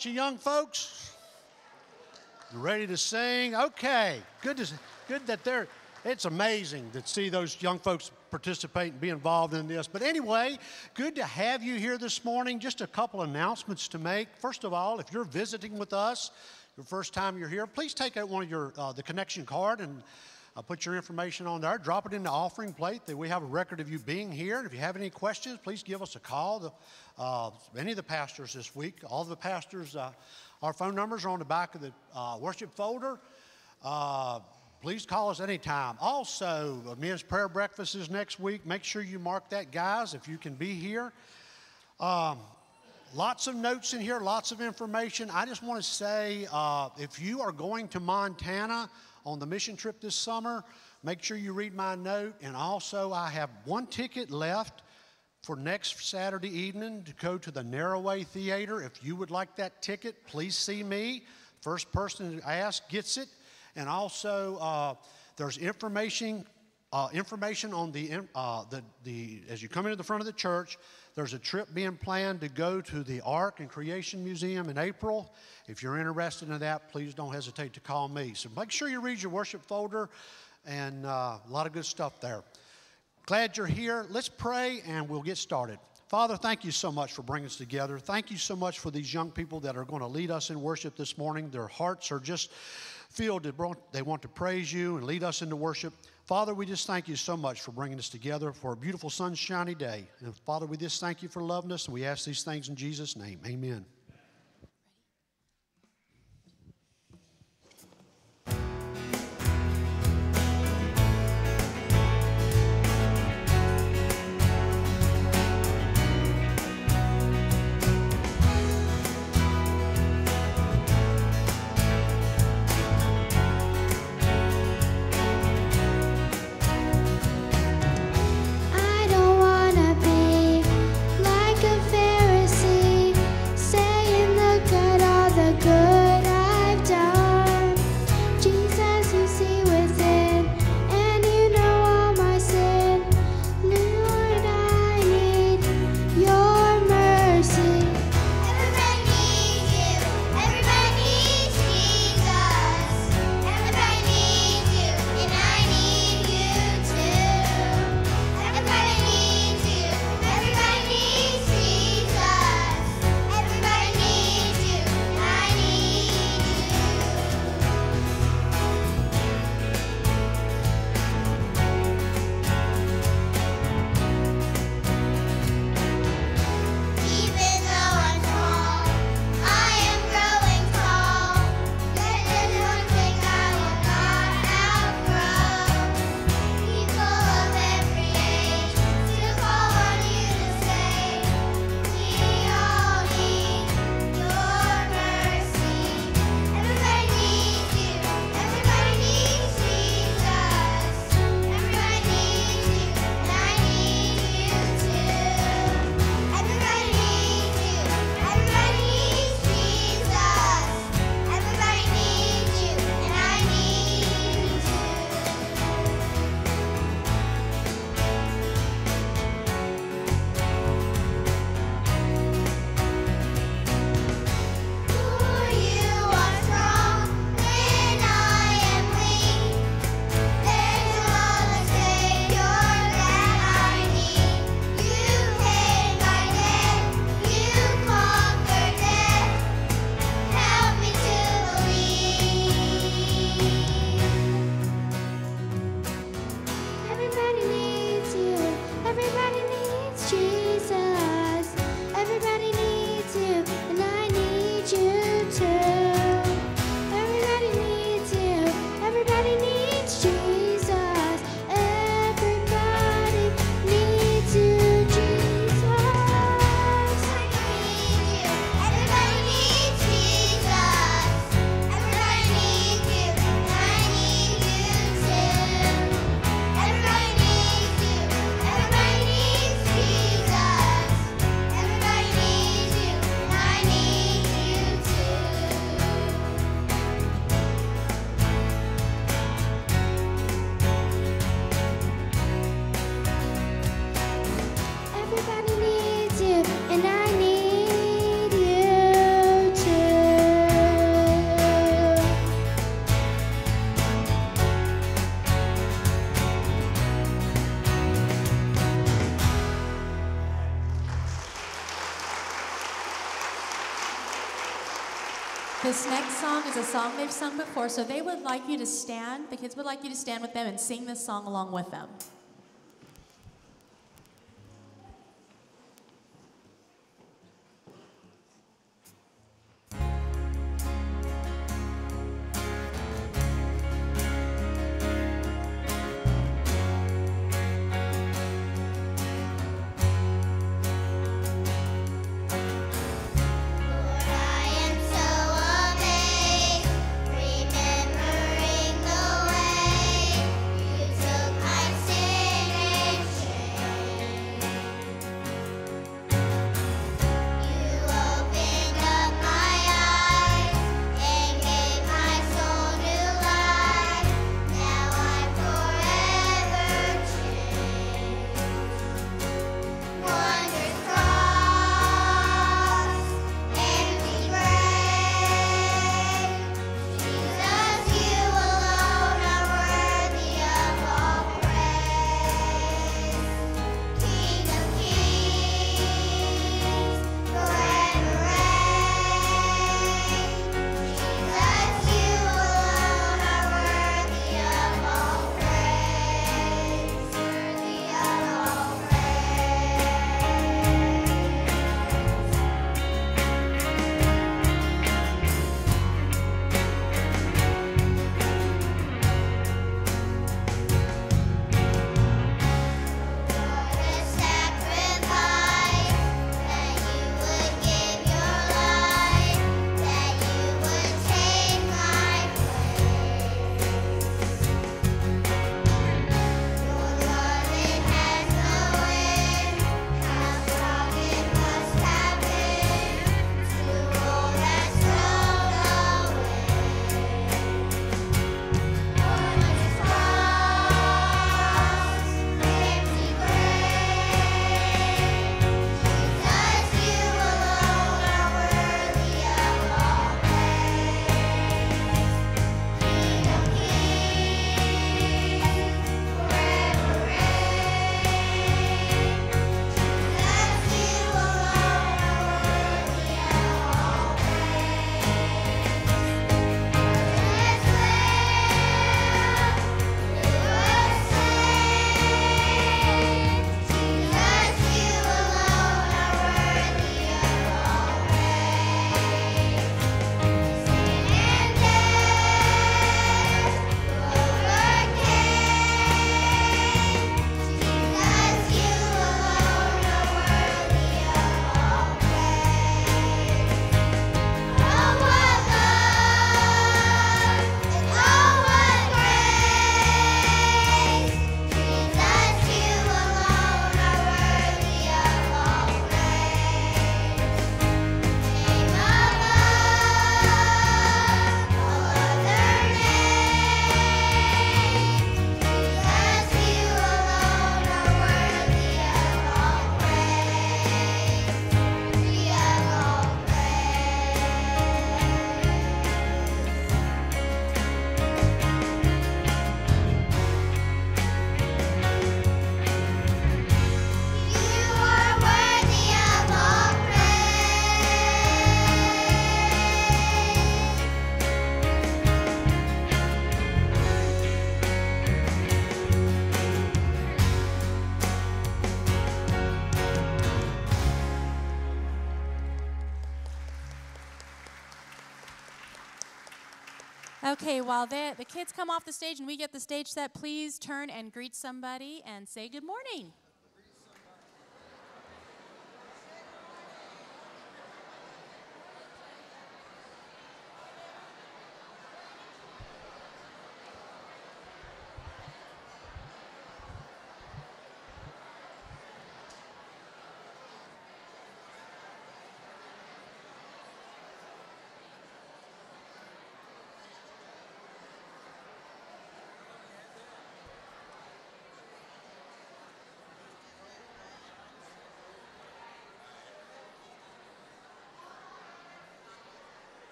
bunch of young folks? You ready to sing? Okay, good that they're, it's amazing to see those young folks participate and be involved in this. But anyway, good to have you here this morning. Just a couple announcements to make. First of all, if you're visiting with us, your first time you're here, please take out one of your, the connection card and put your information on there. Drop it in the offering plate that we have a record of you being here. And if you have any questions, please give us a call. Any of the pastors this week, all of the pastors, our phone numbers are on the back of the worship folder. Please call us anytime. Also, men's prayer breakfast is next week. Make sure you mark that, guys, if you can be here. Lots of notes in here, lots of information. I just want to say, if you are going to Montana on the mission trip this summer, make sure you read my note. And also, I have one ticket left for next Saturday evening to go to the Narrowway Theater. If you would like that ticket, please see me. First person to ask gets it. And also, there's information on as you come into the front of the church, there's a trip being planned to go to the Ark and Creation Museum in April. If you're interested in that, please don't hesitate to call me. So make sure you read your worship folder, and a lot of good stuff there. Glad you're here. Let's pray, and we'll get started. Father, thank you so much for bringing us together. Thank you so much for these young people that are going to lead us in worship this morning. Their hearts are just filled. They want to praise you and lead us into worship. Father, we just thank you so much for bringing us together for a beautiful sunshiny day. And Father, we just thank you for loving us, and we ask these things in Jesus' name. Amen. this next song is a song they've sung before, so they would like you to stand. The kids would like you to stand with them and sing this song along with them. Okay, while the kids come off the stage and we get the stage set, please turn and greet somebody and say good morning.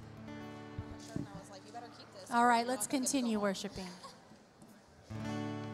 All right, let's continue worshiping.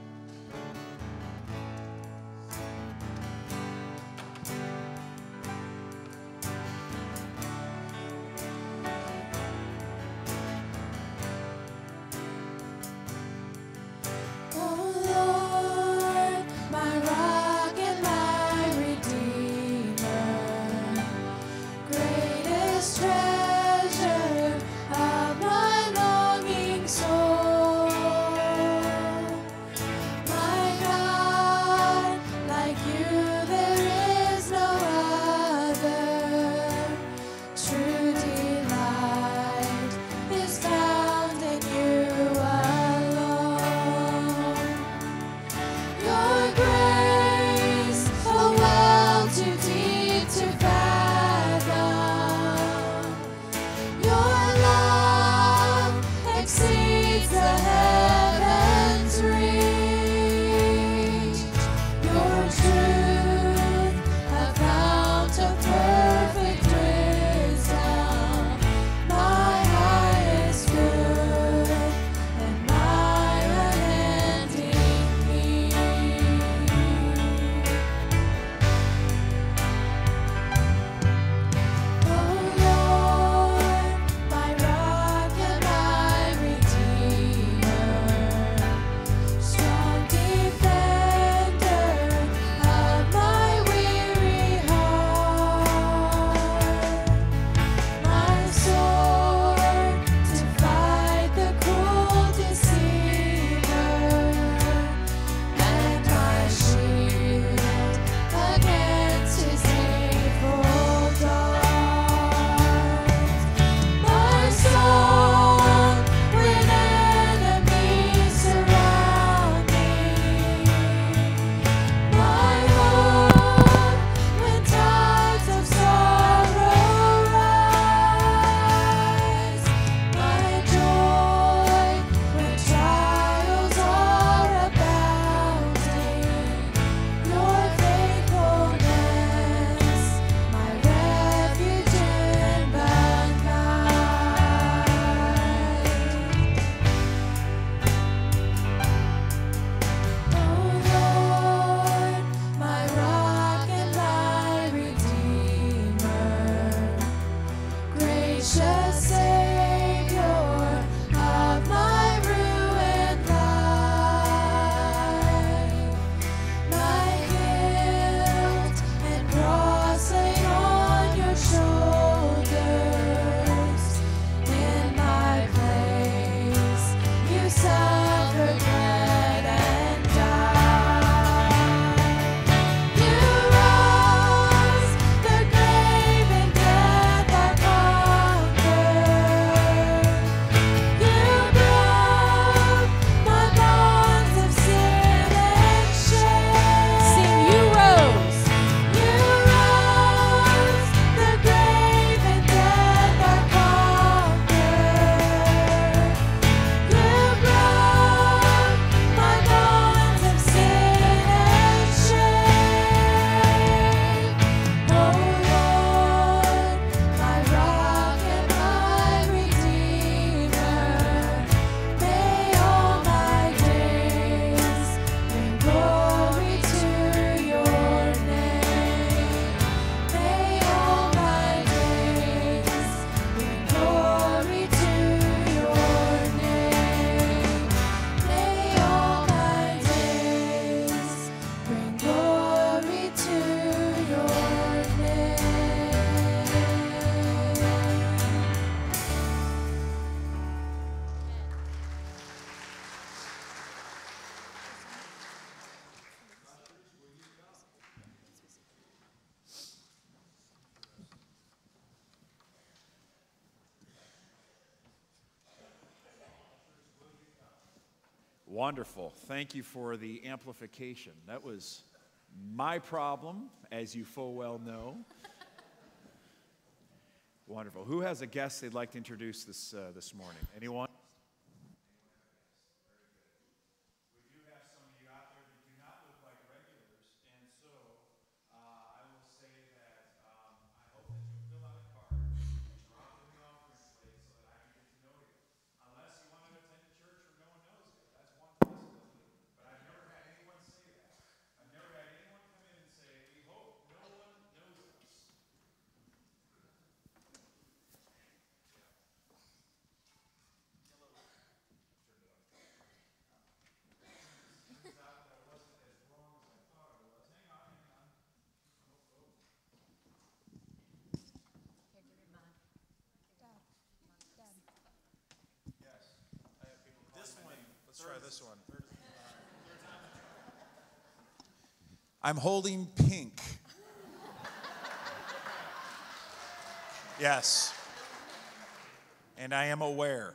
Wonderful. Thank you for the amplification. That was my problem, as you full well know. Wonderful. Who has a guest they'd like to introduce this morning? Anyone? We do have some of you out there that do not look like regulars, and so I will say that I hope that you'll fill out a card and drop it in the offering plate so that I can get to know you. Unless you want to attend a church where no one knows you. That's one possibility. But I've never had anyone say that. I've never had anyone come in and say, we hope no one knows us. Let's try this one. I'm holding pink. Yes. And I am aware.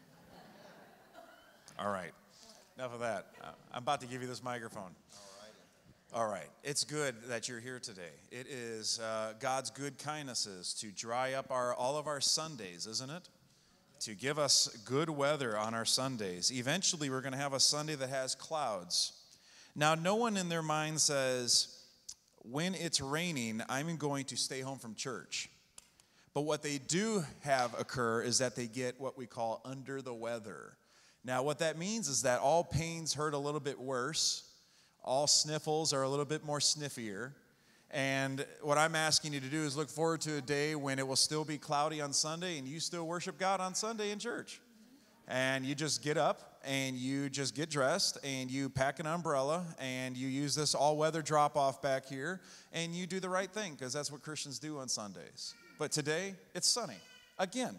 All right. Enough of that. I'm about to give you this microphone. All right. It's good that you're here today. It is God's good kindnesses to dry up all of our Sundays, isn't it? To give us good weather on our Sundays. Eventually, we're going to have a Sunday that has clouds. Now, no one in their mind says, when it's raining, I'm going to stay home from church. But what they do have occur is that they get what we call under the weather. Now, what that means is that all pains hurt a little bit worse. All sniffles are a little bit more sniffier. And what I'm asking you to do is look forward to a day when it will still be cloudy on Sunday and you still worship God on Sunday in church. And you just get up and you just get dressed and you pack an umbrella and you use this all-weather drop-off back here and you do the right thing because that's what Christians do on Sundays. But today, it's sunny. Again.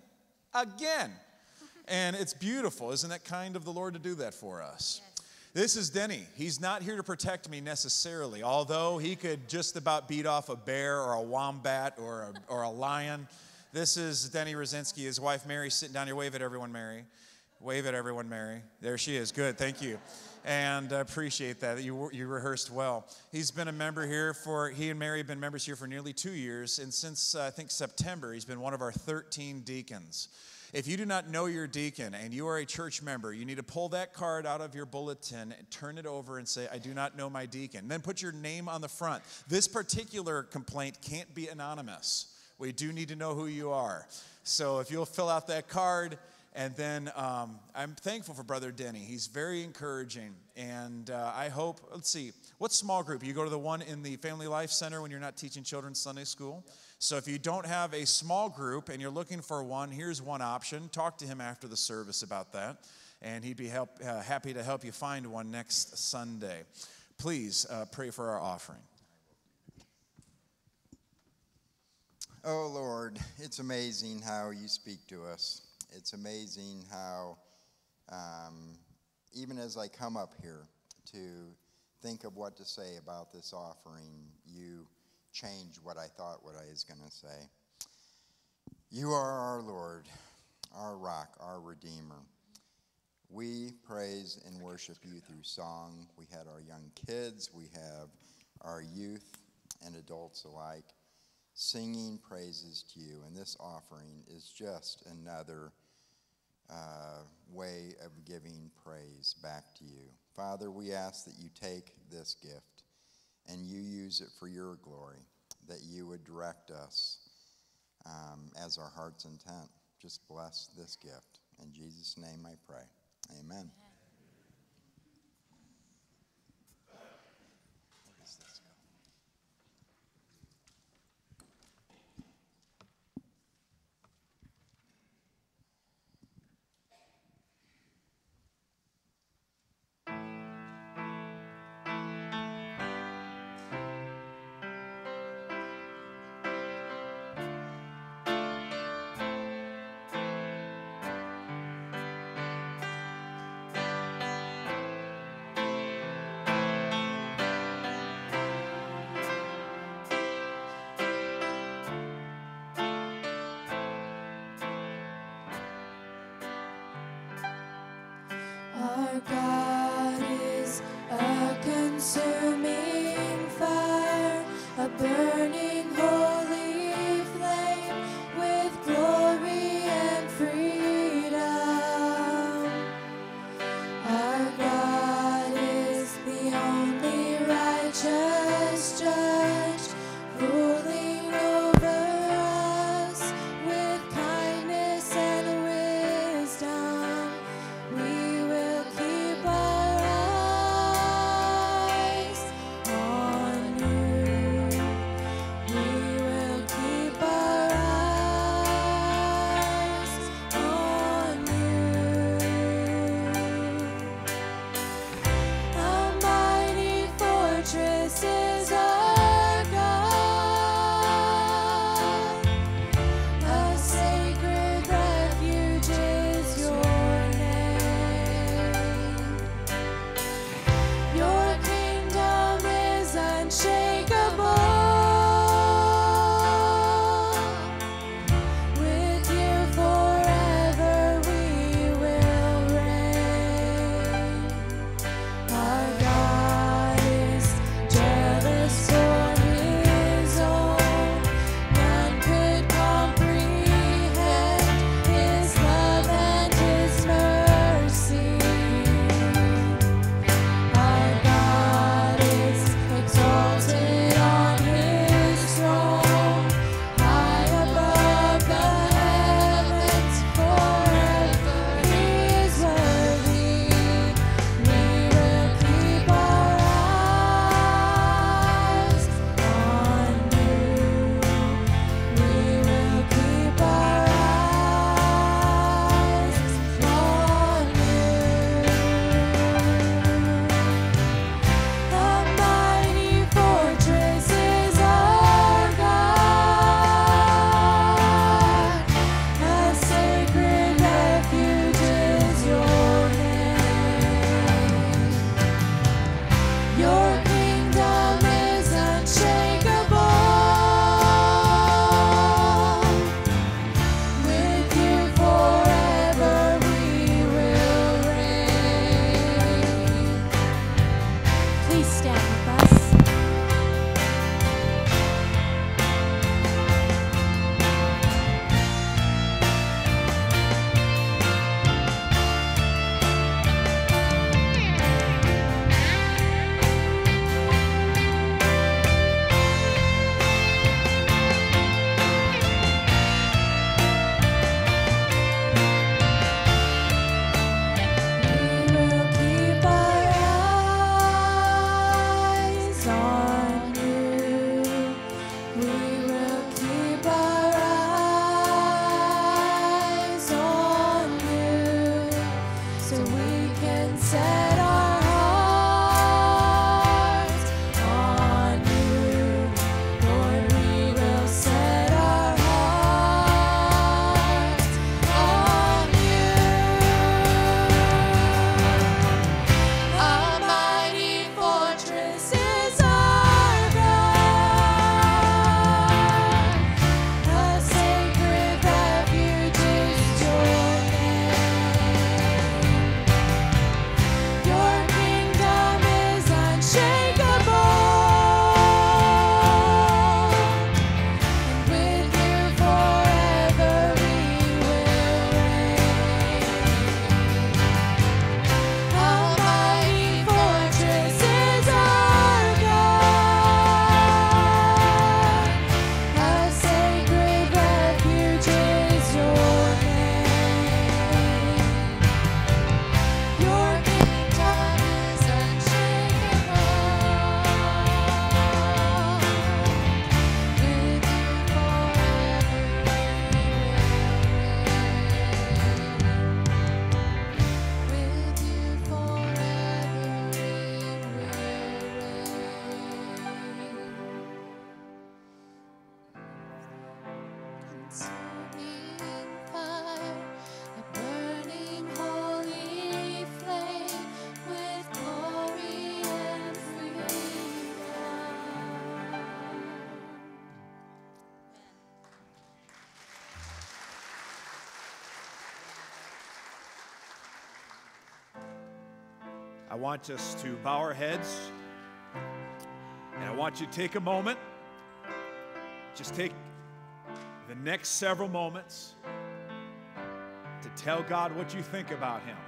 And it's beautiful. Isn't that kind of the Lord to do that for us? Yes. This is Denny. He's not here to protect me necessarily, although he could just about beat off a bear or a wombat or a lion. This is Denny Rosinski. His wife, Mary, sitting down here. Wave at everyone, Mary. Wave at everyone, Mary. There she is. Good. Thank you. And I appreciate that. You rehearsed well. He's been a member here he and Mary have been members here for nearly 2 years. And since, I think, September, he's been one of our 13 deacons. If you do not know your deacon and you are a church member, you need to pull that card out of your bulletin and turn it over and say, I do not know my deacon. Then put your name on the front. This particular complaint can't be anonymous. We do need to know who you are. So if you'll fill out that card, and then I'm thankful for Brother Denny. He's very encouraging. And I hope, let's see, what small group? You go to the one in the Family Life Center when you're not teaching children Sunday school? So if you don't have a small group and you're looking for one, here's one option. Talk to him after the service about that. And he'd be happy to help you find one next Sunday. Please pray for our offering. Oh, Lord, it's amazing how you speak to us. It's amazing how, even as I come up here to think of what to say about this offering, you change what I thought what I was going to say. You are our Lord, our rock, our Redeemer. We praise and worship you through song. We had our young kids. We have our youth and adults alike singing praises to you. And this offering is just another way of giving praise back to you. Father, we ask that you take this gift and you use it for your glory, that you would direct us as our heart's intent. Just bless this gift. In Jesus' name I pray. Amen. Where does this go? Our God. a consuming fire, a burning holy flame with glory and freedom. Our God is the only righteous judge, ruling over us with kindness and wisdom. We will keep our eyes on you. We will keep our eyes on you. A mighty fortress is our God. A sacred refuge is your name. Your kingdom is unshakable. With you forever we will reign. Our God is jealous for his own. None could comprehend his love and his mercy. Our God is exalted on his throne, high above the heavens forever. He is worthy. We will keep our eyes on you. We will keep our eyes on you. A mighty fortress is our God. A sacred refuge is your name. Your kingdom is unshakable. With you forever we will reign. Please stand with us. We will keep our eyes on you. We will keep our eyes on you, so we can set our hearts on you. Lord, we will set our hearts on you. A mighty fortress is our God. A sacred refuge is your name. Your kingdom is unshakable. And with you forever we will reign. A mighty fortress is our God. A sacred refuge is your name. Your kingdom is unshakable. With you forever we will reign. With you forever we will reign. Consuming fire, a burning holy flame with glory and freedom. I want us to bow our heads, and I want you to take a moment. Just take the next several moments to tell God what you think about Him.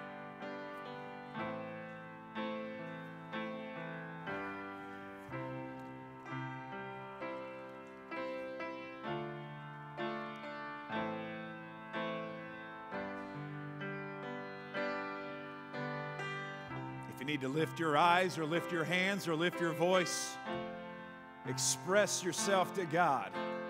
If you need to lift your eyes or lift your hands or lift your voice, express yourself to God.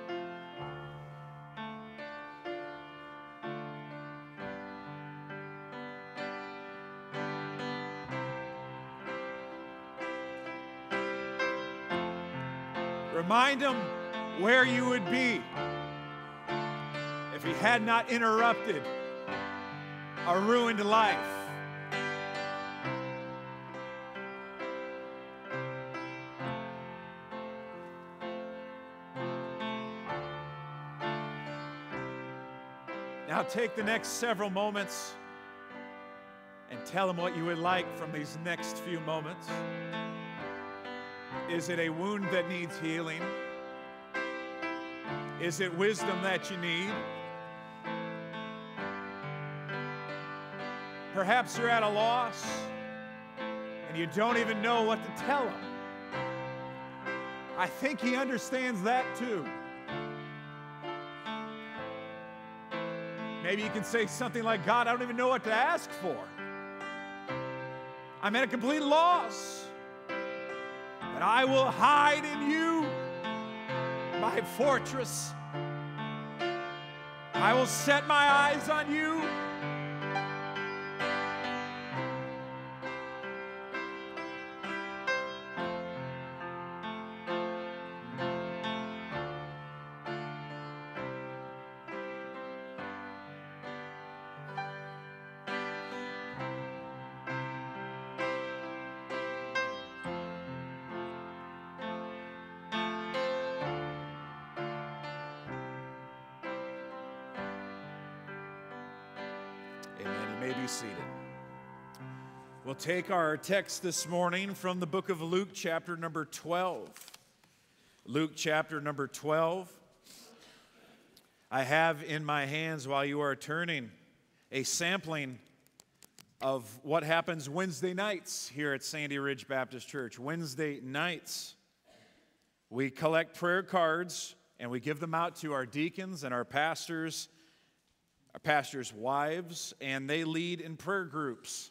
Remind Him where you would be if He had not interrupted a ruined life. Now take the next several moments and tell Him what you would like from these next few moments. Is it a wound that needs healing? Is it wisdom that you need? Perhaps you're at a loss and you don't even know what to tell Him. I think He understands that too. Maybe you can say something like, God, I don't even know what to ask for. I'm at a complete loss. But I will hide in you, my fortress. I will set my eyes on you. Amen. You may be seated. We'll take our text this morning from the book of Luke, chapter number 12. Luke, chapter number 12. I have in my hands, while you are turning, a sampling of what happens Wednesday nights here at Sandy Ridge Baptist Church. Wednesday nights, we collect prayer cards and we give them out to our deacons and our pastors' wives, and they lead in prayer groups.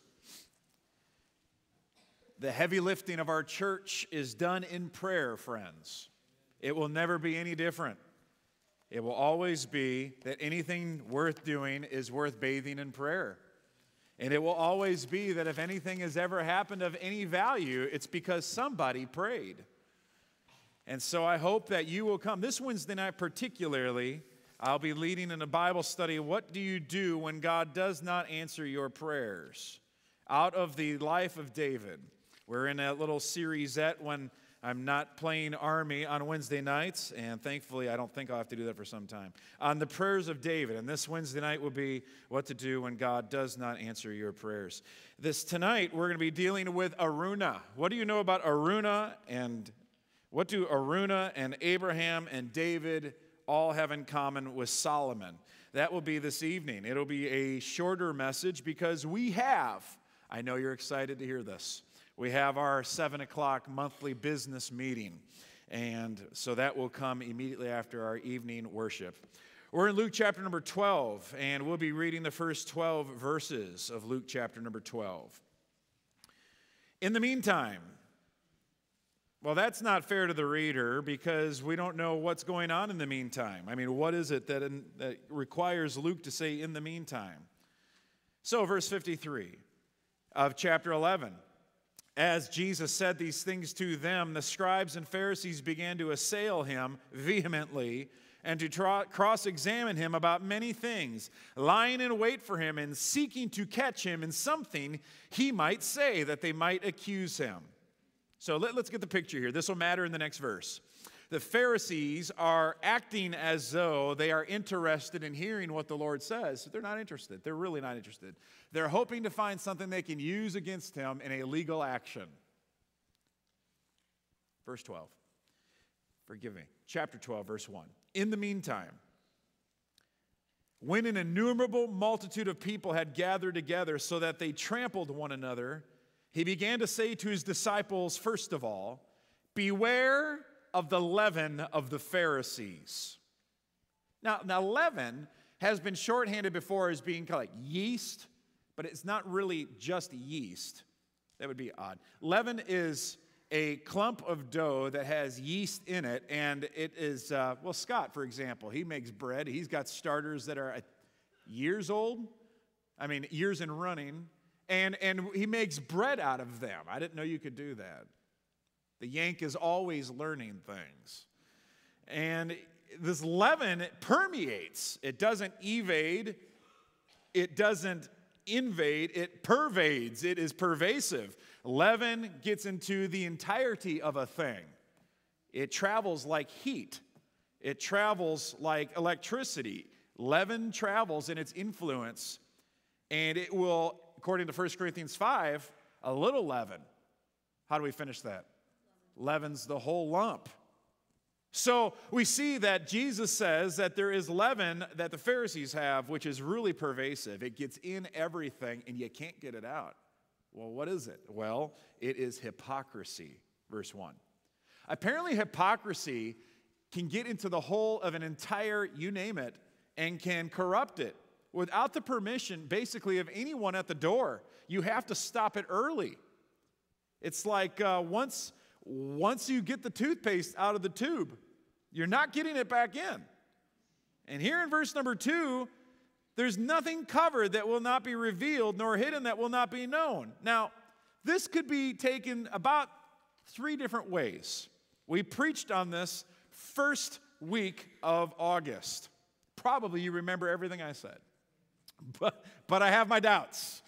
The heavy lifting of our church is done in prayer, friends. It will never be any different. It will always be that anything worth doing is worth bathing in prayer. And it will always be that if anything has ever happened of any value, it's because somebody prayed. And so I hope that you will come. This Wednesday night particularly, I'll be leading in a Bible study. What do you do when God does not answer your prayers? Out of the life of David. We're in a little seriesette when I'm not playing Army on Wednesday nights, and thankfully I don't think I'll have to do that for some time, on the prayers of David. And this Wednesday night will be what to do when God does not answer your prayers. Tonight we're going to be dealing with Araunah. What do you know about Araunah, and what do Araunah and Abraham and David all have in common with Solomon? That will be this evening. It'll be a shorter message because I know you're excited to hear this, we have our 7 o'clock monthly business meeting. And so that will come immediately after our evening worship. We're in Luke chapter number 12, and we'll be reading the first 12 verses of Luke chapter number 12. In the meantime, well, that's not fair to the reader because we don't know what's going on in the meantime. I mean, what is it that requires Luke to say in the meantime? So, verse 53 of chapter 11. As Jesus said these things to them, the scribes and Pharisees began to assail him vehemently and to cross-examine him about many things, lying in wait for him and seeking to catch him in something he might say that they might accuse him. So let's get the picture here. This will matter in the next verse. the Pharisees are acting as though they are interested in hearing what the Lord says. They're not interested. They're really not interested. They're hoping to find something they can use against him in a legal action. Verse 12. Forgive me. Chapter 12, verse 1. In the meantime, when an innumerable multitude of people had gathered together so that they trampled one another, he began to say to his disciples, first of all, beware of the leaven of the Pharisees. Now leaven has been shorthanded before as being kind of like yeast, but it's not really just yeast. That would be odd. Leaven is a clump of dough that has yeast in it, and it is, Scott, for example, he makes bread. He's got starters that are years old, years in running, and he makes bread out of them. I didn't know you could do that. The Yank is always learning things. And this leaven, it permeates. It doesn't evade. It doesn't invade. It pervades. It is pervasive. Leaven gets into the entirety of a thing. It travels like heat. It travels like electricity. Leaven travels in its influence, and it will, according to 1 Corinthians 5, a little leaven. How do we finish that? Leavens the whole lump. So we see that Jesus says that there is leaven that the Pharisees have, which is really pervasive. It gets in everything, and you can't get it out. Well, what is it? Well, it is hypocrisy, verse 1. Apparently, hypocrisy can get into the whole of an entire, you name it, and can corrupt it without the permission, basically, of anyone at the door. You have to stop it early. It's like once you get the toothpaste out of the tube, you're not getting it back in. And here in verse number 2, there's nothing covered that will not be revealed, nor hidden that will not be known. Now, this could be taken about 3 different ways. We preached on this first week of August. Probably you remember everything I said. But I have my doubts.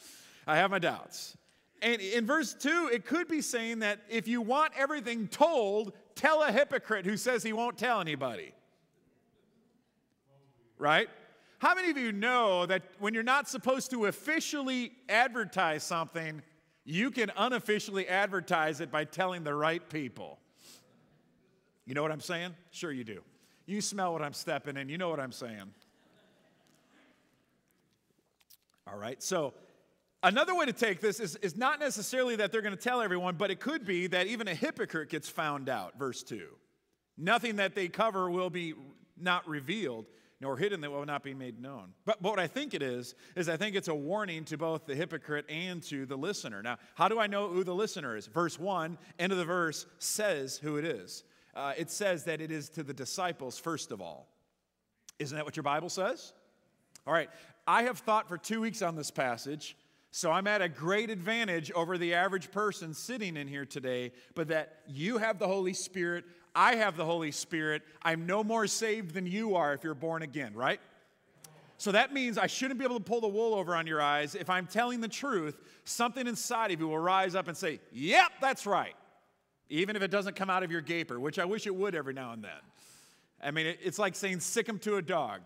And in verse 2, it could be saying that if you want everything told, tell a hypocrite who says he won't tell anybody. Right? How many of you know that when you're not supposed to officially advertise something, you can unofficially advertise it by telling the right people? You know what I'm saying? Sure you do. You smell what I'm stepping in. You know what I'm saying. All right, so another way to take this is not necessarily that they're going to tell everyone, but it could be that even a hypocrite gets found out, verse 2. Nothing that they cover will be not revealed, nor hidden that will not be made known. But what I think it is I think it's a warning to both the hypocrite and to the listener. Now, how do I know who the listener is? Verse 1, end of the verse, says who it is. It says that it is to the disciples first of all. Isn't that what your Bible says? All right, I have thought for 2 weeks on this passage, so I'm at a great advantage over the average person sitting in here today, but that you have the Holy Spirit, I have the Holy Spirit, I'm no more saved than you are if you're born again, right? So that means I shouldn't be able to pull the wool over on your eyes. If I'm telling the truth, something inside of you will rise up and say, yep, that's right. Even if it doesn't come out of your gaper, which I wish it would every now and then. I mean, it's like saying sick 'em to a dog.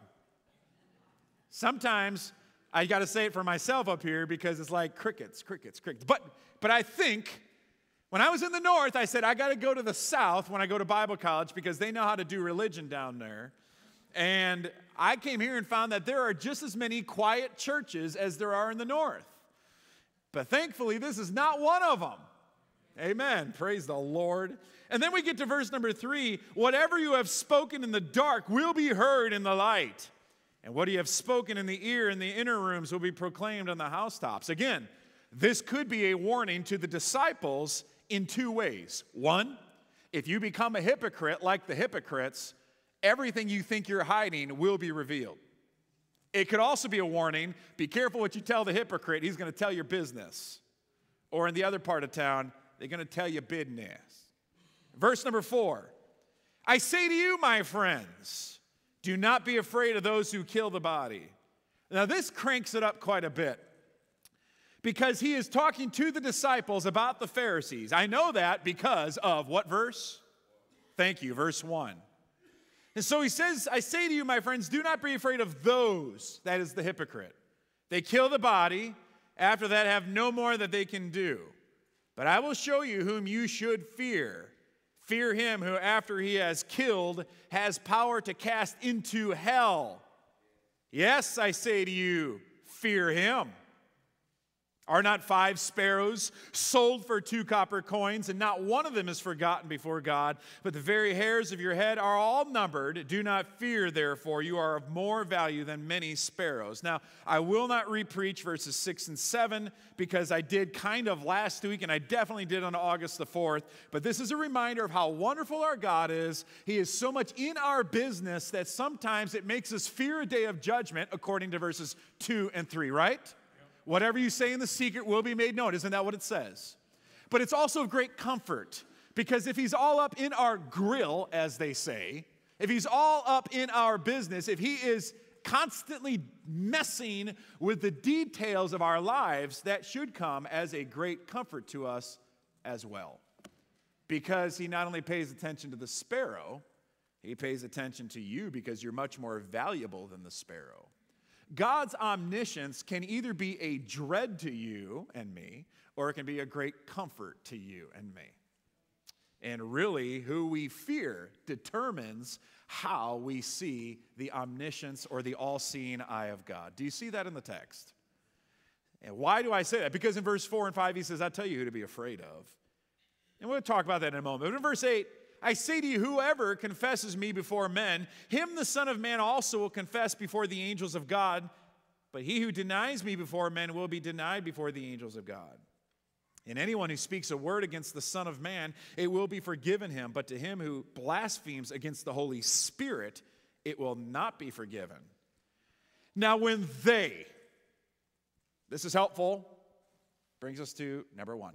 Sometimes I got to say it for myself up here because it's like crickets. But I think when I was in the north, I said, I got to go to the south when I go to Bible college because they know how to do religion down there. And I came here and found that there are just as many quiet churches as there are in the north. But thankfully, this is not one of them. Amen. Praise the Lord. And then we get to verse number 3. Whatever you have spoken in the dark will be heard in the light. And what you have spoken in the ear in the inner rooms will be proclaimed on the housetops. Again, this could be a warning to the disciples in 2 ways. 1, if you become a hypocrite like the hypocrites, everything you think you're hiding will be revealed. It could also be a warning, be careful what you tell the hypocrite, he's going to tell your business. Or in the other part of town, they're going to tell you business. Verse number 4, I say to you, my friends, do not be afraid of those who kill the body. Now this cranks it up quite a bit because he is talking to the disciples about the Pharisees. I know that because of what verse? Thank you, verse 1. And so he says, I say to you, my friends, do not be afraid of those, that is the hypocrite. They kill the body, after that have no more that they can do. But I will show you whom you should fear. Fear him who, after he has killed, has power to cast into hell. Yes, I say to you, fear him. Are not 5 sparrows sold for 2 copper coins, and not one of them is forgotten before God? But the very hairs of your head are all numbered. Do not fear, therefore, you are of more value than many sparrows. Now, I will not repreach verses 6 and 7, because I did kind of last week, and I definitely did on August the 4th. But this is a reminder of how wonderful our God is. He is so much in our business that sometimes it makes us fear a day of judgment, according to verses 2 and 3, right? Whatever you say in the secret will be made known. Isn't that what it says? But it's also great comfort, because if he's all up in our grill, as they say, if he's all up in our business, if he is constantly messing with the details of our lives, that should come as a great comfort to us as well. Because he not only pays attention to the sparrow, he pays attention to you, because you're much more valuable than the sparrow. God's omniscience can either be a dread to you and me, or it can be a great comfort to you and me. And really, who we fear determines how we see the omniscience or the all-seeing eye of God. Do you see that in the text? And why do I say that? Because in verse 4 and 5, he says, I'll tell you who to be afraid of. And we'll talk about that in a moment. But in verse 8, I say to you, whoever confesses me before men, him the Son of Man also will confess before the angels of God. But he who denies me before men will be denied before the angels of God. And anyone who speaks a word against the Son of Man, it will be forgiven him. But to him who blasphemes against the Holy Spirit, it will not be forgiven. Now when this is helpful, brings us to number 1.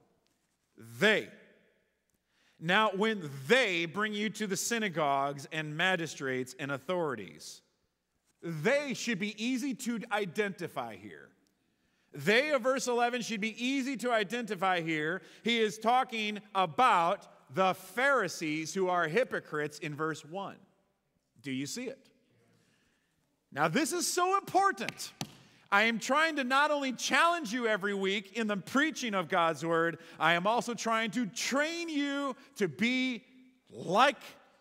Now, when they bring you to the synagogues and magistrates and authorities, they should be easy to identify here. They of verse 11 should be easy to identify here. He is talking about the Pharisees who are hypocrites in verse 1. Do you see it? Now, this is so important. I am trying to not only challenge you every week in the preaching of God's word, I am also trying to train you to be like,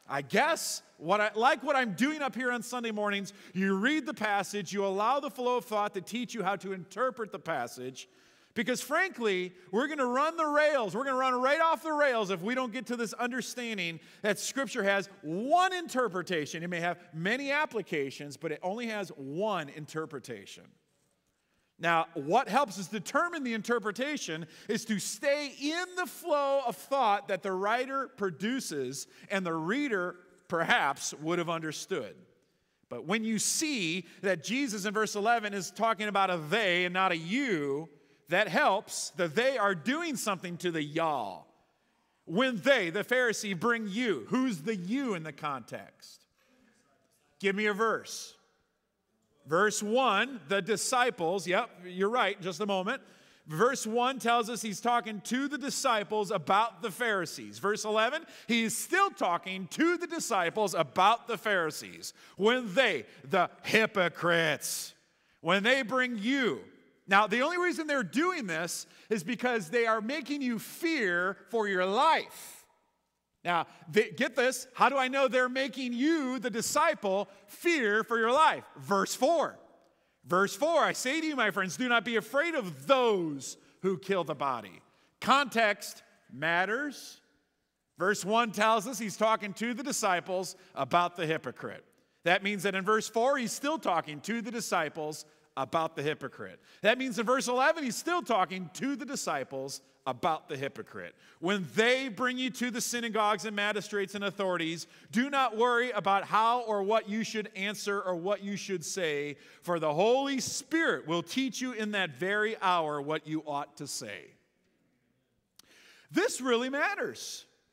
what I'm doing up here on Sunday mornings. You read the passage, you allow the flow of thought to teach you how to interpret the passage, because frankly, we're going to run the rails. We're going to run right off the rails if we don't get to this understanding that Scripture has one interpretation. It may have many applications, but it only has one interpretation. Now, what helps us determine the interpretation is to stay in the flow of thought that the writer produces and the reader perhaps would have understood. But when you see that Jesus in verse 11 is talking about a they and not a you, that helps. The they are doing something to the y'all. When they, the Pharisee, bring you, who's the you in the context? Give me a verse. Verse 1, the disciples, yep, you're right, just a moment. Verse 1 tells us he's talking to the disciples about the Pharisees. Verse 11, he's still talking to the disciples about the Pharisees. When they, the hypocrites, when they bring you. Now, the only reason they're doing this is because they are making you fear for your life. Now, get this. How do I know they're making you, the disciple, fear for your life? Verse 4. Verse 4, I say to you, my friends, do not be afraid of those who kill the body. Context matters. Verse 1 tells us he's talking to the disciples about the hypocrite. That means that in verse 4, he's still talking to the disciples about the hypocrite. That means in verse 11, he's still talking to the disciples about the hypocrite. When they bring you to the synagogues and magistrates and authorities, do not worry about how or what you should answer or what you should say, for the Holy Spirit will teach you in that very hour what you ought to say. This really matters.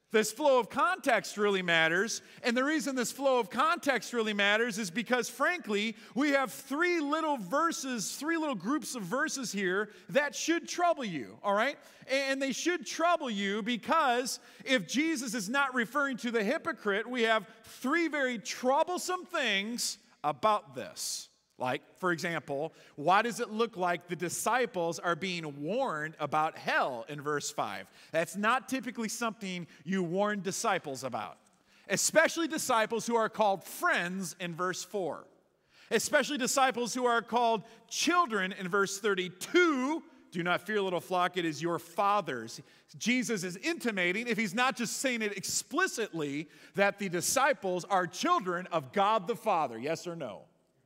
This flow of context really matters, and the reason this flow of context really matters is because, frankly, we have three little groups of verses here that should trouble you, all right? And they should trouble you because if Jesus is not referring to the hypocrite, we have three very troublesome things about this. Like, for example, why does it look like the disciples are being warned about hell in verse 5? That's not typically something you warn disciples about, especially disciples who are called friends in verse 4, especially disciples who are called children in verse 32. Do not fear, little flock, it is your Father's. Jesus is intimating, if he's not just saying it explicitly, that the disciples are children of God the Father. Yes or no?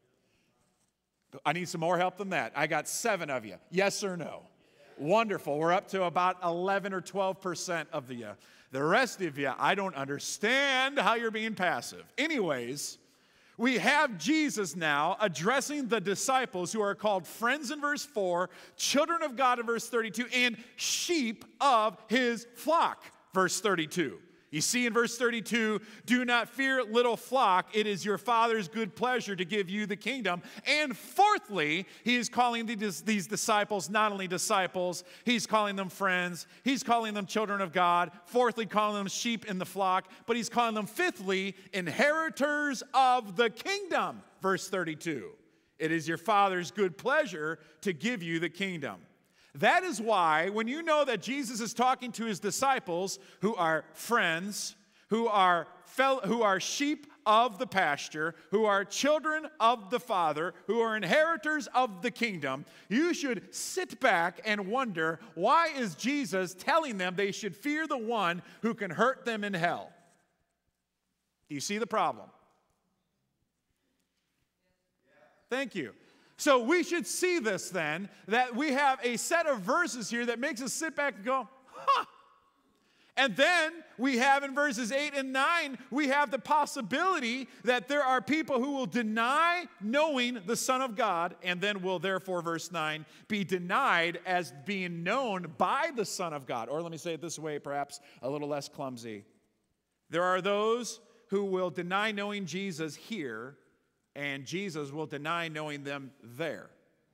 I need some more help than that. I got 7 of you. Yes or no? Wonderful. We're up to about 11 or 12% of you. The rest of you, I don't understand how you're being passive. Anyways, we have Jesus now addressing the disciples who are called friends in verse 4, children of God in verse 32, and sheep of his flock, verse 32. You see in verse 32, do not fear, little flock, it is your Father's good pleasure to give you the kingdom. And fourthly, he is calling these disciples not only disciples, he's calling them friends, he's calling them children of God, fourthly, calling them sheep in the flock, but he's calling them fifthly, inheritors of the kingdom, verse 32. It is your Father's good pleasure to give you the kingdom. That is why when you know that Jesus is talking to his disciples who are friends, who are sheep of the pasture, who are children of the Father, who are inheritors of the kingdom, you should sit back and wonder, why is Jesus telling them they should fear the one who can hurt them in hell? Do you see the problem? Thank you. So we should see this then, that we have a set of verses here that makes us sit back and go, huh. And then we have in verses 8 and 9, we have the possibility that there are people who will deny knowing the Son of God, and then will therefore, verse 9, be denied as being known by the Son of God. Or let me say it this way, perhaps a little less clumsy. There are those who will deny knowing Jesus here, and Jesus will deny knowing them there.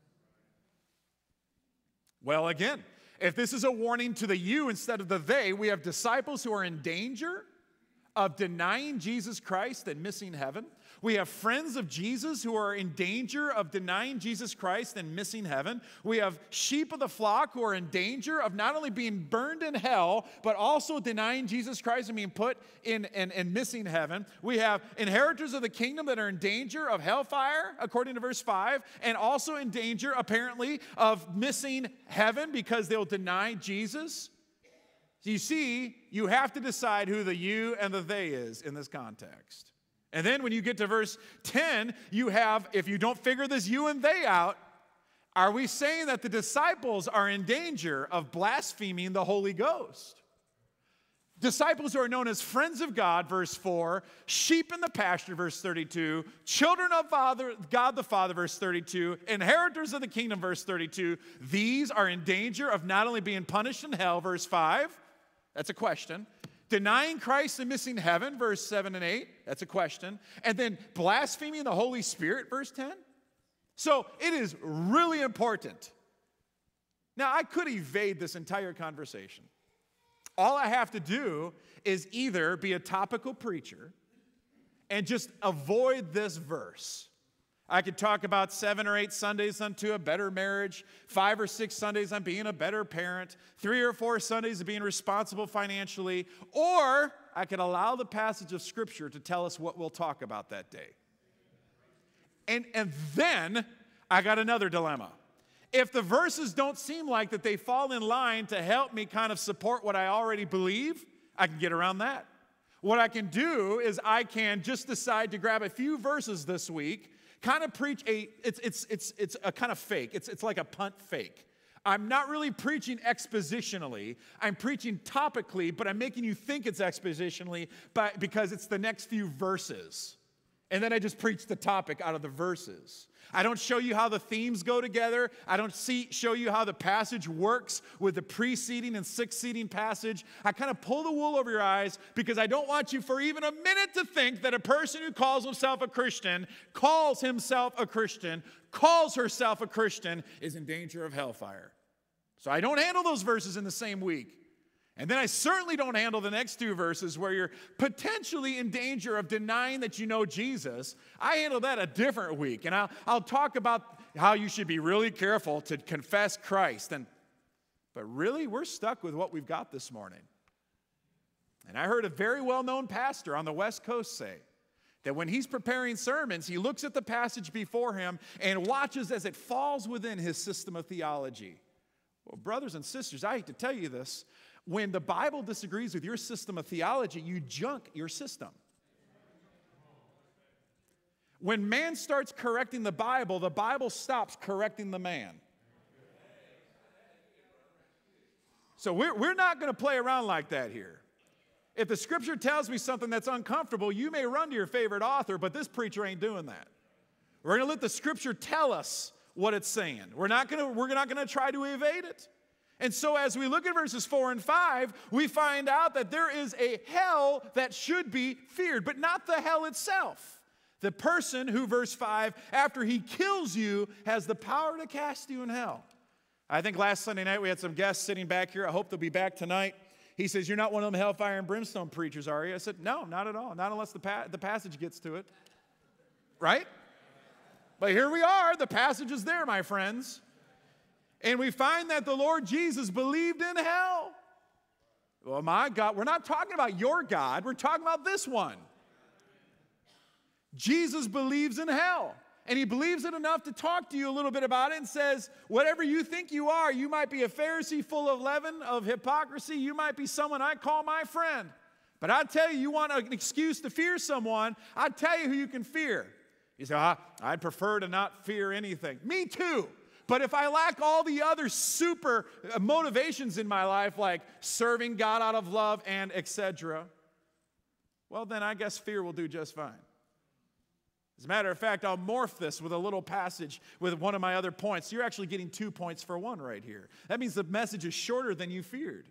Well, again, if this is a warning to the you instead of the they, we have disciples who are in danger of denying Jesus Christ and missing heaven. We have friends of Jesus who are in danger of denying Jesus Christ and missing heaven. We have sheep of the flock who are in danger of not only being burned in hell, but also denying Jesus Christ and being put in and missing heaven. We have inheritors of the kingdom that are in danger of hellfire, according to verse 5, and also in danger, apparently, of missing heaven because they'll deny Jesus. You see, you have to decide who the you and the they is in this context. And then when you get to verse 10, you have, if you don't figure this you and they out, are we saying that the disciples are in danger of blaspheming the Holy Ghost? Disciples who are known as friends of God, verse 4, sheep in the pasture, verse 32, children of God the Father, verse 32, inheritors of the kingdom, verse 32, these are in danger of not only being punished in hell, verse 5, that's a question. Denying Christ and missing heaven, verse 7 and 8, that's a question. And then blaspheming the Holy Spirit, verse 10. So it is really important. Now, I could evade this entire conversation. All I have to do is either be a topical preacher and just avoid this verse. I could talk about 7 or 8 Sundays unto a better marriage, 5 or 6 Sundays on being a better parent, 3 or 4 Sundays of being responsible financially, or I could allow the passage of Scripture to tell us what we'll talk about that day. And then I got another dilemma. If the verses don't seem like that they fall in line to help me kind of support what I already believe, I can get around that. What I can do is I can just decide to grab a few verses this week, kind of preach it's a kind of fake. It's like a punt fake. I'm not really preaching expositionally. I'm preaching topically, but I'm making you think it's expositionally because it's the next few verses. And then I just preach the topic out of the verses. I don't show you how the themes go together. I don't show you how the passage works with the preceding and succeeding passage. I kind of pull the wool over your eyes because I don't want you for even a minute to think that a person who calls himself a Christian, calls herself a Christian, is in danger of hellfire. So I don't handle those verses in the same week. And then I certainly don't handle the next two verses where you're potentially in danger of denying that you know Jesus. I handle that a different week. And I'll talk about how you should be really careful to confess Christ. But really, we're stuck with what we've got this morning. And I heard a very well-known pastor on the West Coast say that when he's preparing sermons, he looks at the passage before him and watches as it falls within his system of theology. Well, brothers and sisters, I hate to tell you this. When the Bible disagrees with your system of theology, you junk your system. When man starts correcting the Bible stops correcting the man. So we're not going to play around like that here. If the scripture tells me something that's uncomfortable, you may run to your favorite author, but this preacher ain't doing that. We're going to let the scripture tell us what it's saying. We're not going to try to evade it. And so as we look at verses 4 and 5, we find out that there is a hell that should be feared, but not the hell itself. The person who, verse 5, after he kills you, has the power to cast you in hell. I think last Sunday night we had some guests sitting back here. I hope they'll be back tonight. He says, "You're not one of them hellfire and brimstone preachers, are you?" I said, "No, not at all. Not unless the passage gets to it." Right? But here we are. The passage is there, my friends. And we find that the Lord Jesus believed in hell. Well, my God, we're not talking about your God. We're talking about this one. Jesus believes in hell. And he believes it enough to talk to you a little bit about it and says, whatever you think you are, you might be a Pharisee full of leaven, of hypocrisy. You might be someone I call my friend. But I tell you, you want an excuse to fear someone, I tell you who you can fear. You say, I'd prefer to not fear anything. Me too. But if I lack all the other super motivations in my life, like serving God out of love and etc., well, then I guess fear will do just fine. As a matter of fact, I'll morph this with a little passage with one of my other points. You're actually getting 2 points for one right here. That means the message is shorter than you feared.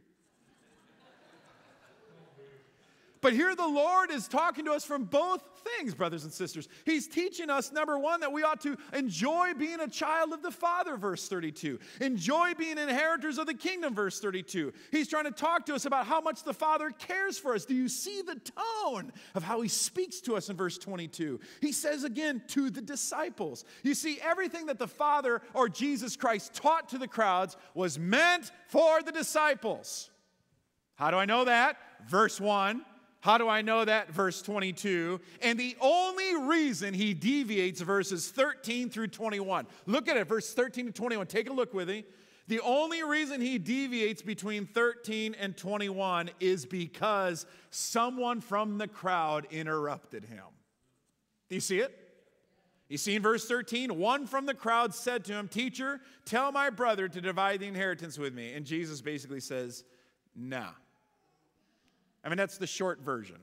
But here the Lord is talking to us from both things, brothers and sisters. He's teaching us, number one, that we ought to enjoy being a child of the Father, verse 32. Enjoy being inheritors of the kingdom, verse 32. He's trying to talk to us about how much the Father cares for us. Do you see the tone of how he speaks to us in verse 22? He says again, to the disciples. You see, everything that the Father or Jesus Christ taught to the crowds was meant for the disciples. How do I know that? Verse 1. How do I know that? Verse 22. And the only reason he deviates verses 13 through 21. Look at it, verse 13 to 21. Take a look with me. The only reason he deviates between 13 and 21 is because someone from the crowd interrupted him. Do you see it? You see in verse 13, one from the crowd said to him, "Teacher, tell my brother to divide the inheritance with me." And Jesus basically says, "Nah." I mean, that's the short version.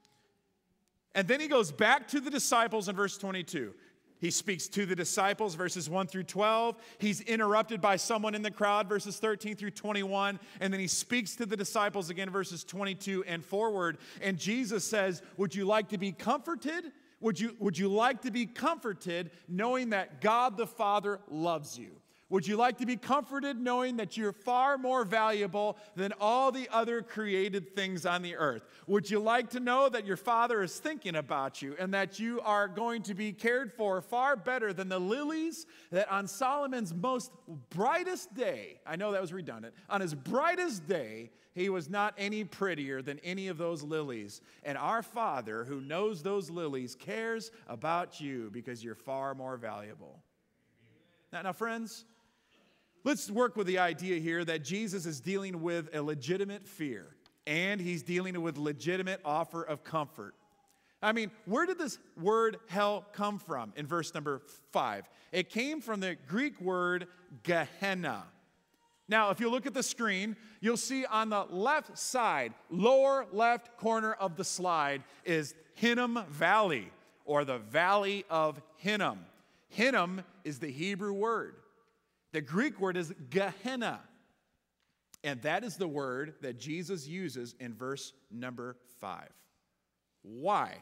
And then he goes back to the disciples in verse 22. He speaks to the disciples, verses 1 through 12. He's interrupted by someone in the crowd, verses 13 through 21. And then he speaks to the disciples again, verses 22 and forward. And Jesus says, would you like to be comforted? Would you like to be comforted knowing that God the Father loves you? Would you like to be comforted knowing that you're far more valuable than all the other created things on the earth? Would you like to know that your Father is thinking about you and that you are going to be cared for far better than the lilies that on Solomon's most brightest day, I know that was redundant, on his brightest day, he was not any prettier than any of those lilies. And our Father, who knows those lilies, cares about you because you're far more valuable. Now friends, let's work with the idea here that Jesus is dealing with a legitimate fear, and he's dealing with legitimate offer of comfort. I mean, where did this word hell come from in verse number 5? It came from the Greek word Gehenna. Now, if you look at the screen, you'll see on the left side, lower left corner of the slide is Hinnom Valley, or the Valley of Hinnom. Hinnom is the Hebrew word. The Greek word is Gehenna. And that is the word that Jesus uses in verse number 5. Why?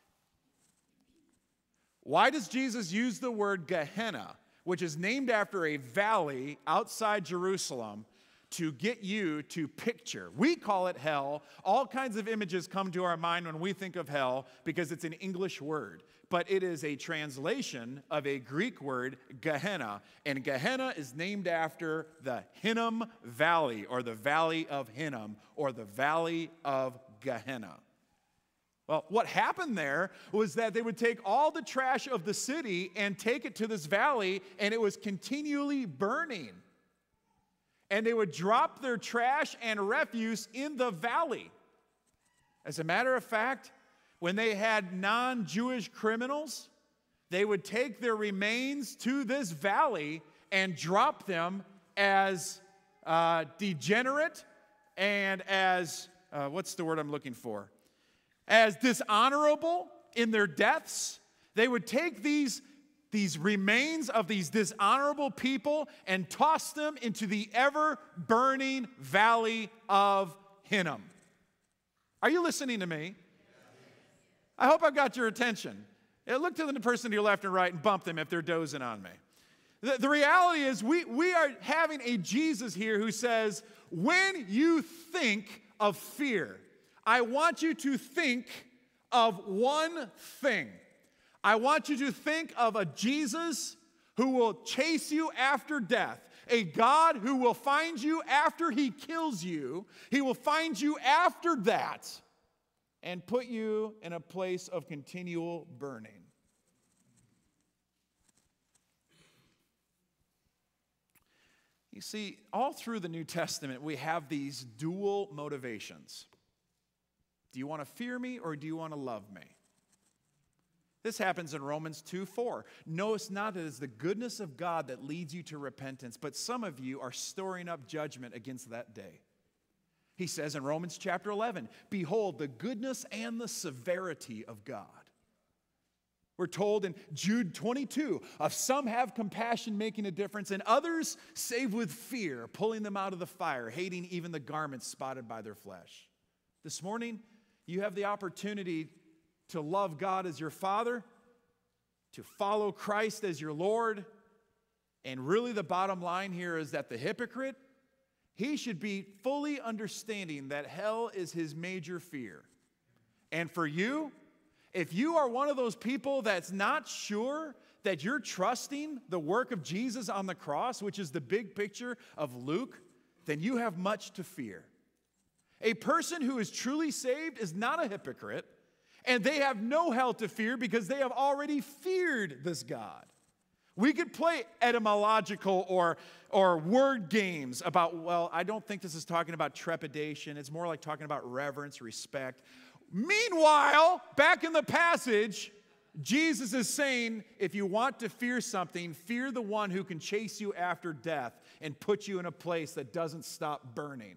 Why does Jesus use the word Gehenna, which is named after a valley outside Jerusalem, to get you to picture? We call it hell. All kinds of images come to our mind when we think of hell because it's an English word. But it is a translation of a Greek word, Gehenna. And Gehenna is named after the Hinnom Valley, or the Valley of Hinnom, or the Valley of Gehenna. Well, what happened there was that they would take all the trash of the city and take it to this valley, and it was continually burning. And they would drop their trash and refuse in the valley. As a matter of fact, when they had non-Jewish criminals, they would take their remains to this valley and drop them as degenerate and as, what's the word I'm looking for? As dishonorable in their deaths. They would take these remains of these dishonorable people and toss them into the ever-burning Valley of Hinnom. Are you listening to me? I hope I've got your attention. Look to the person to your left and right and bump them if they're dozing on me. The reality is we are having a Jesus here who says, when you think of fear, I want you to think of one thing. I want you to think of a Jesus who will chase you after death, a God who will find you after he kills you. He will find you after that and put you in a place of continual burning. You see, all through the New Testament, we have these dual motivations. Do you want to fear me or do you want to love me? This happens in Romans 2:4. Notice not that it is the goodness of God that leads you to repentance, but some of you are storing up judgment against that day. He says in Romans chapter 11, behold the goodness and the severity of God. We're told in Jude 22, of some have compassion making a difference, and others save with fear, pulling them out of the fire, hating even the garments spotted by their flesh. This morning, you have the opportunity to love God as your Father, to follow Christ as your Lord, and really the bottom line here is that the hypocrite, he should be fully understanding that hell is his major fear. And for you, if you are one of those people that's not sure that you're trusting the work of Jesus on the cross, which is the big picture of Luke, then you have much to fear. A person who is truly saved is not a hypocrite, and they have no hell to fear because they have already feared this God. We could play etymological or word games about, well, I don't think this is talking about trepidation. It's more like talking about reverence, respect. Meanwhile, back in the passage, Jesus is saying, if you want to fear something, fear the one who can chase you after death and put you in a place that doesn't stop burning.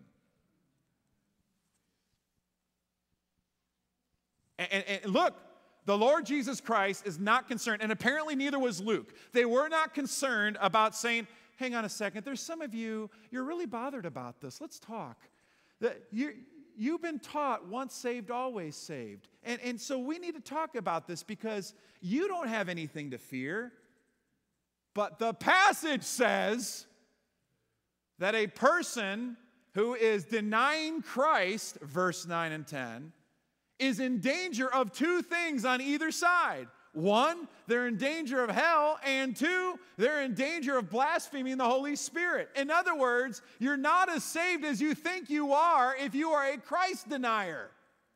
And look, the Lord Jesus Christ is not concerned, and apparently neither was Luke. They were not concerned about saying, hang on a second, there's some of you, you're really bothered about this. Let's talk. You've been taught once saved, always saved. And so we need to talk about this because you don't have anything to fear. But the passage says that a person who is denying Christ, verse 9 and 10, is in danger of two things on either side. One, they're in danger of hell, and two, they're in danger of blaspheming the Holy Spirit. In other words, you're not as saved as you think you are if you are a Christ denier.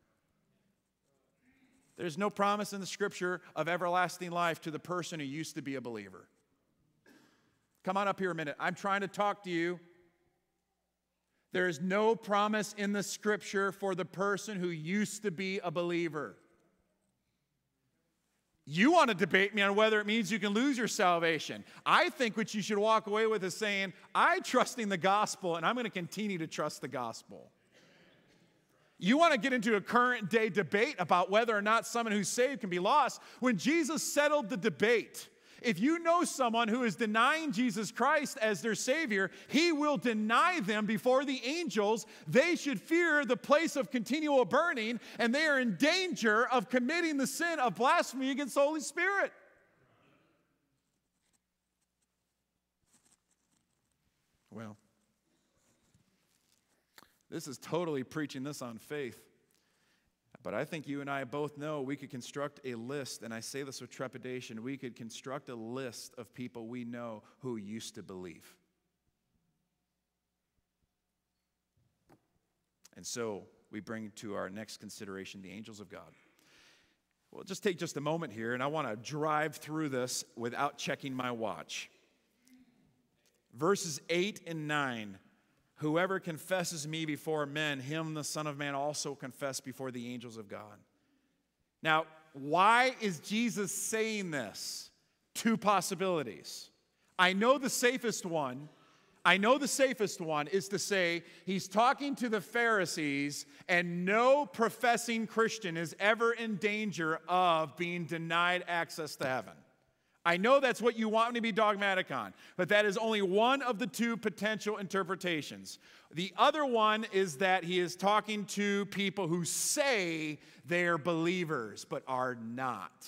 There's no promise in the Scripture of everlasting life to the person who used to be a believer. Come on up here a minute. I'm trying to talk to you. There is no promise in the Scripture for the person who used to be a believer. You want to debate me on whether it means you can lose your salvation. I think what you should walk away with is saying, I'm trusting the gospel, and I'm going to continue to trust the gospel. You want to get into a current day debate about whether or not someone who's saved can be lost. When Jesus settled the debate, if you know someone who is denying Jesus Christ as their Savior, he will deny them before the angels. They should fear the place of continual burning, and they are in danger of committing the sin of blasphemy against the Holy Spirit. Well, this is totally preaching this on faith. But I think you and I both know we could construct a list, and I say this with trepidation, we could construct a list of people we know who used to believe. And so we bring to our next consideration the angels of God. Well, just take just a moment here, and I want to drive through this without checking my watch. Verses 8 and 9. Whoever confesses me before men, him the Son of Man also confess before the angels of God. Now, why is Jesus saying this? Two possibilities. I know the safest one is to say he's talking to the Pharisees, and no professing Christian is ever in danger of being denied access to heaven. I know that's what you want me to be dogmatic on, but that is only one of the two potential interpretations. The other one is that he is talking to people who say they're believers, but are not.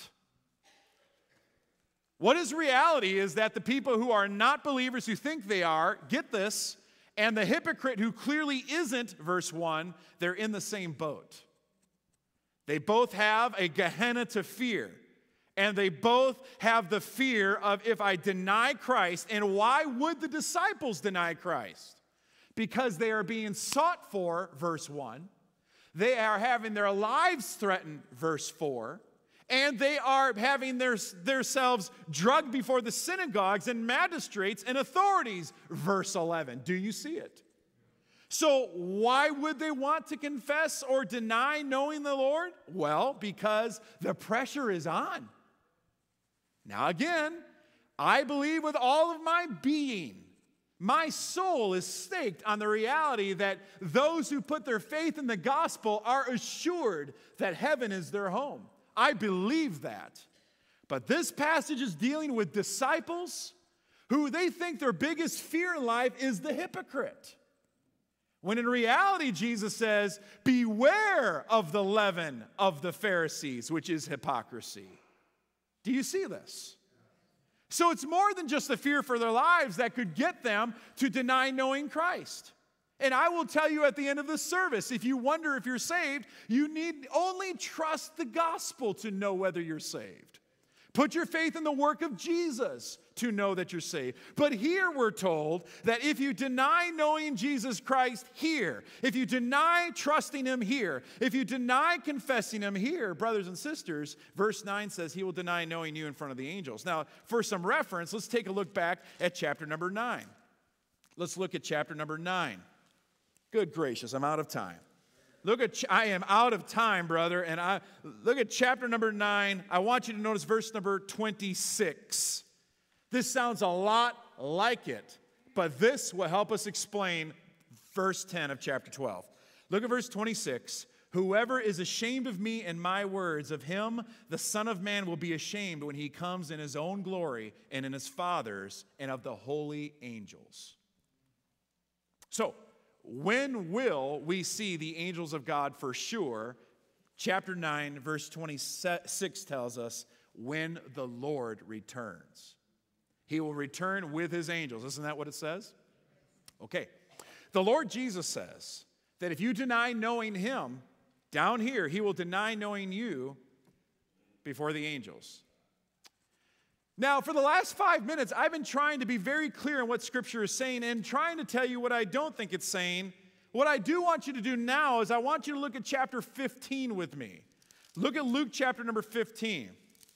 What is reality is that the people who are not believers, who think they are, get this, and the hypocrite who clearly isn't, verse 1, they're in the same boat. They both have a Gehenna to fear. And they both have the fear of, if I deny Christ, and why would the disciples deny Christ? Because they are being sought for, verse 1. They are having their lives threatened, verse 4. And they are having themselves drugged before the synagogues and magistrates and authorities, verse 11. Do you see it? So why would they want to confess or deny knowing the Lord? Well, because the pressure is on. Now again, I believe with all of my being, my soul is staked on the reality that those who put their faith in the gospel are assured that heaven is their home. I believe that. But this passage is dealing with disciples who they think their biggest fear in life is the hypocrite. When in reality, Jesus says, beware of the leaven of the Pharisees, which is hypocrisy. Do you see this? So it's more than just the fear for their lives that could get them to deny knowing Christ. And I will tell you at the end of this service, if you wonder if you're saved, you need only trust the gospel to know whether you're saved. Put your faith in the work of Jesus to know that you're saved. But here we're told that if you deny knowing Jesus Christ here, if you deny trusting him here, if you deny confessing him here, brothers and sisters, verse 9 says he will deny knowing you in front of the angels. Now, for some reference, let's take a look back at chapter number 9. Let's look at chapter number 9. Good gracious, I'm out of time. I am out of time, brother, and look at chapter number 9. I want you to notice verse number 26. This sounds a lot like it, but this will help us explain verse 10 of chapter 12. Look at verse 26. Whoever is ashamed of me and my words, of him the Son of Man will be ashamed when he comes in his own glory and in his Father's and of the holy angels. So, when will we see the angels of God for sure? Chapter 9, verse 26 tells us when the Lord returns. He will return with his angels. Isn't that what it says? Okay. The Lord Jesus says that if you deny knowing him, down here, he will deny knowing you before the angels. Now, for the last 5 minutes, I've been trying to be very clear on what Scripture is saying and trying to tell you what I don't think it's saying. What I do want you to do now is I want you to look at chapter 15 with me. Look at Luke chapter number 15.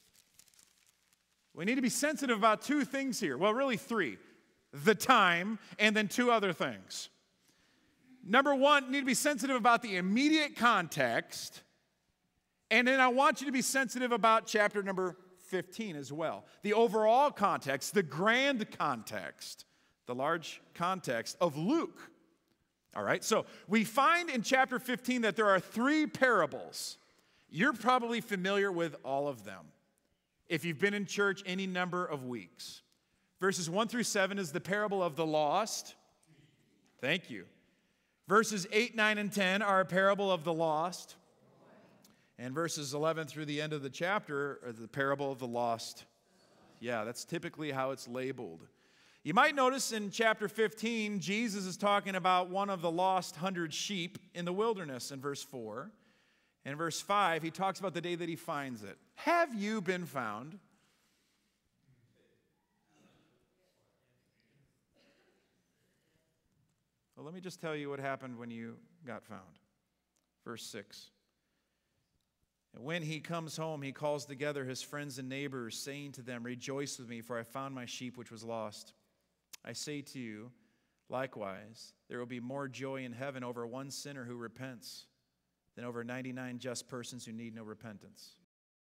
We need to be sensitive about two things here. Well, really three. The time and then two other things. Number one, you need to be sensitive about the immediate context. And then I want you to be sensitive about chapter number 15 as well. The overall context, the grand context, the large context of Luke. All right, so we find in chapter 15 that there are 3 parables. You're probably familiar with all of them if you've been in church any number of weeks. Verses 1 through 7 is the parable of the lost. Thank you. Verses 8, 9, and 10 are a parable of the lost. And verses 11 through the end of the chapter are the parable of the lost. Yeah, that's typically how it's labeled. You might notice in chapter 15, Jesus is talking about one of the lost 100 sheep in the wilderness in verse 4. In verse 5, he talks about the day that he finds it. Have you been found? Well, let me just tell you what happened when you got found. Verse 6. And when he comes home, he calls together his friends and neighbors, saying to them, "Rejoice with me, for I found my sheep which was lost. I say to you, likewise, there will be more joy in heaven over one sinner who repents than over 99 just persons who need no repentance."